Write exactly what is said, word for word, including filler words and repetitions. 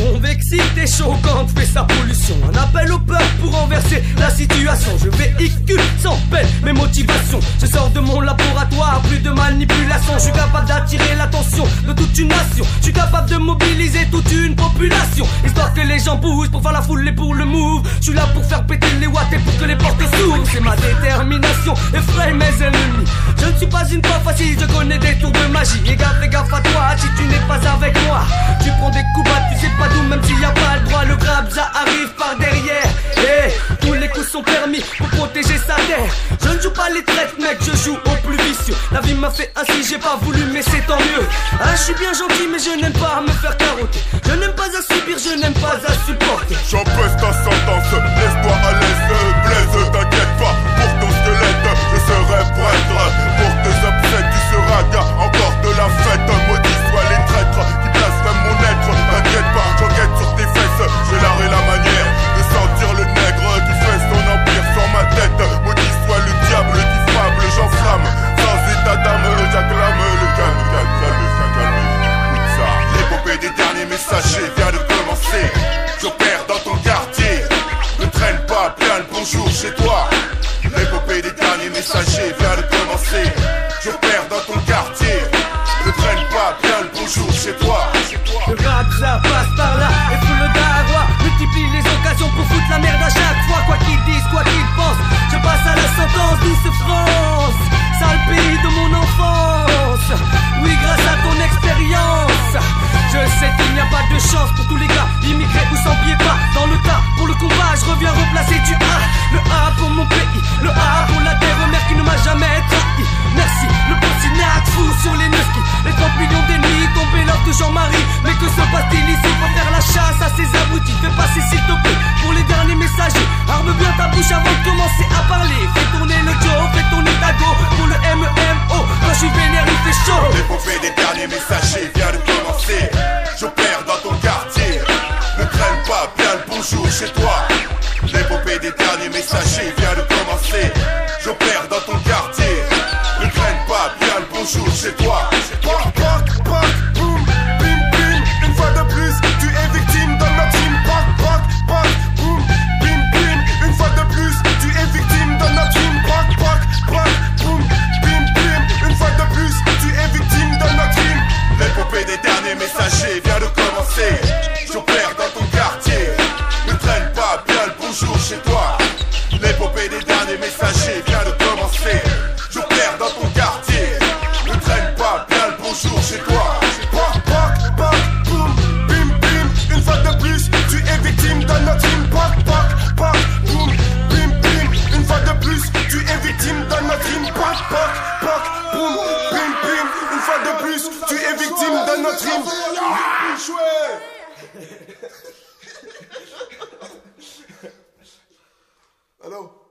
Convexité choquante fait sa pollution. Un appel au peuple pour renverser la situation. Je véhicule sans peine mes motivations. Je sors de mon laboratoire, plus de manipulation. Je suis capable d'attirer l'attention de toute une nation. Je suis capable de mobiliser toute une population, histoire que les gens bougent pour faire la foule et pour le move. Je suis là pour faire péter les watts et pour que les portes s'ouvrent. C'est ma détermination, effraie mes ennemis. Je ne suis pas une proie facile, je connais des tours de magie. Et gaffe, fais gaffe à toi, si tu n'es pas avec moi. Tu prends des coups bas, tu sais pas d'où, même s'il y a pas le droit. Le grab, ça arrive par derrière. Hey, tous les coups sont permis pour protéger sa terre. Je ne joue pas les traites, mec, je joue au plus vicieux. La vie m'a fait ainsi, j'ai pas voulu, mais c'est tant mieux. Ah, je suis bien gentil, mais je n'aime pas me faire carotter. Je n'aime pas à subir, je n'aime pas à supporter. J'empêche ta sentence, laisse-toi à l'aise, blaise, t'inquiète pas. Pour ton squelette, je serai prêtre. Pour tes obsèques, tu seras gars, encore de la fête. Maudit soient les traîtres qui blasphèment mon être. T'inquiète pas, j'enquête sur tes fesses. J'ai l'art et la manière de sentir le nègre qui fait son empire sur ma tête. Maudit soit le diable qui fable, j'enflamme. Sans état d'âme, j'acclame le calme, calme, calme, calme. L'épopée des derniers messagers vient de commencer. J'opère dans ton quartier. Ne traîne pas, bien le bonjour chez toi. L'épopée des derniers messagers vient de commencer. J'opère dans ton quartier. Ne traîne pas, bien le bonjour chez toi. Le rap ça passe par là et tout le darois multiplie les occasions pour foutre la merde à chaque fois. Quoi qu'ils disent, quoi qu'ils pensent, je passe à la sentence. Douce France, sale pays de mon enfance. Oui, grâce à ton expérience, je sais qu'il n'y a pas de chance pour tous les gars, immigrés ou sans pied pas. Dans le tas, pour le combat, je reviens replacer du A. Le A pour mon pays, le A pour la terre mère qui ne m'a jamais trahi. Merci, le Postinac fou sur les Nuski. Les trente millions d'ennemis tombés lors de Jean-Marie. Mais que se passe-t-il ici? Faut faire la chasse à ces abrutis. Fais passer s'il te plaît pour les derniers messagers. Arme bien ta bouche avant de commencer à parler. Fais tourner le Joe, fais tourner ta go. Pour le M E M O, quand je suis vénère il fait chaud. L'épopée des derniers messagers vient de commencer. J'opère dans ton quartier. Ne traîne pas, bien le bonjour chez toi. L'épopée des derniers messagers vient de commencer. J'opère dans ton quartier. Ne traîne pas, bien le bonjour chez toi. Poc, poc, poc, boum, bim, bim. Une fois de plus, tu es victime de notre team. Poc, poc, poc, boum, bim, bim. Une fois de plus, tu es victime de notre team. Poc, poc, poc, boum, bim, bim. Une fois de plus, tu es victime de notre team. L'épopée des derniers messagers vient de commencer. J'opère dans ton quartier. Ne traîne pas, bien le bonjour chez toi. L'épopée des derniers messagers vient de commencer. J'opère dans ton quartier. Ne traîne pas, bien le bonjour chez toi. Poc, poc, poc, boum, bim, bim. Une fois de plus, tu es victime de notre team. Poc, poc, poc, boum, bim, bim. Une fois de plus, tu es victime de notre team. Poc, poc, poc, boum, bim, bim. Une fois de plus, tu es victime de notre team. Allô?